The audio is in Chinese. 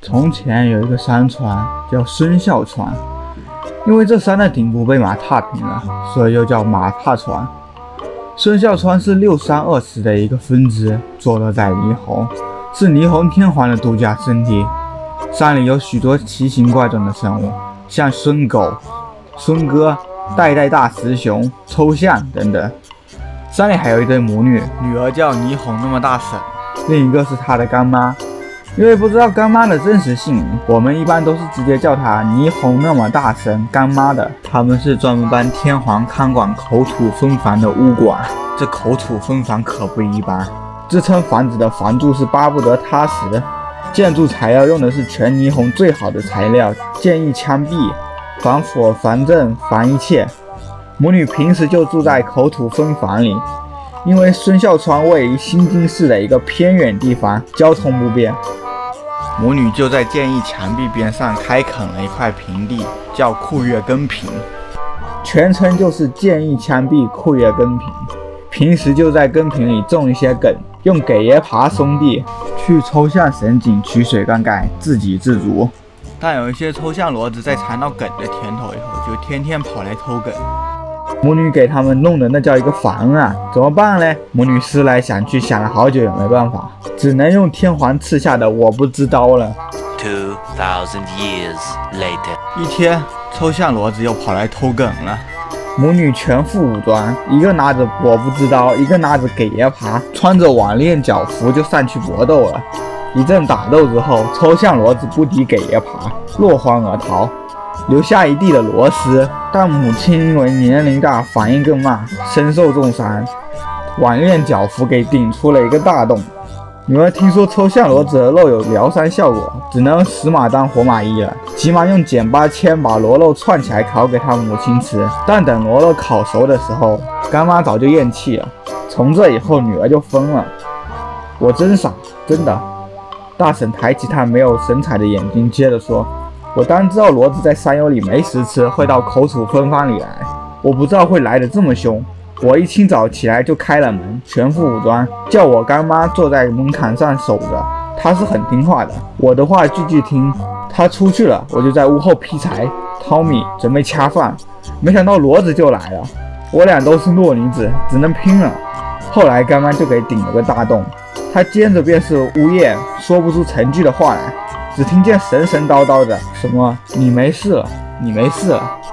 从前有一个山川叫孙啸川，因为这山的顶部被马踏平了，所以又叫马踏川。孙啸川是632池的一个分支，坐落在霓虹，是霓虹天皇的度假胜地。山里有许多奇形怪状的生物，像孙狗、孙哥、代代大石熊、抽象等等。山里还有一对母女，女儿叫霓虹那么大婶，另一个是她的干妈。因为不知道干妈的真实姓名，我们一般都是直接叫她霓虹那么大神干妈的。他们是专门帮天皇看管口吐芬房的巫管，这口吐芬房可不一般。支撑房子的房柱是巴不得踏实，建筑材料用的是全霓虹最好的材料，建议枪毙，防火、防震、防一切。母女平时就住在口吐芬房里，因为孙啸川位于新津市的一个偏远地方，交通不便。母女就在建议墙壁边上开垦了一块平地，叫库岳根平，全称就是建议墙壁库岳根平。平时就在根平里种一些梗，用给爷爬松地，去抽象神井取水灌溉，自给自足。但有一些抽象骡子在尝到梗的甜头以后，就天天跑来偷梗。母女给他们弄的那叫一个烦啊，怎么办呢？母女思来想去，想了好久也没办法，只能用天皇赐下的我不知道了。 2000 years later， 一天，抽象骡子又跑来偷梗了。母女全副武装，一个拿着我不知道，一个拿着给爷爬，穿着网链脚服就上去搏斗了。一阵打斗之后，抽象骡子不敌给爷爬，落荒而逃，留下一地的螺丝。但母亲因为年龄大，反应更慢，身受重伤，网链脚服给顶出了一个大洞。女儿听说抽象骡子的肉有疗伤效果，只能死马当活马医了，急忙用剪八签把螺肉串起来烤给她母亲吃。但等螺肉烤熟的时候，干妈早就咽气了。从这以后，女儿就疯了。我真傻，真的。大婶抬起她没有神采的眼睛，接着说：“我当知道骡子在山幽里没食吃，会到口吐芬芳里来，我不知道会来得这么凶。我一清早起来就开了门，全副武装，叫我干妈坐在门槛上守着。她是很听话的，我的话句句听。她出去了，我就在屋后劈柴、淘米，准备恰饭。没想到骡子就来了，我俩都是弱女子，只能拼了。后来干妈就给顶了个大洞，她接着便是呜咽，说不出成句的话来，只听见神神叨叨的什么你没事了，你没事了。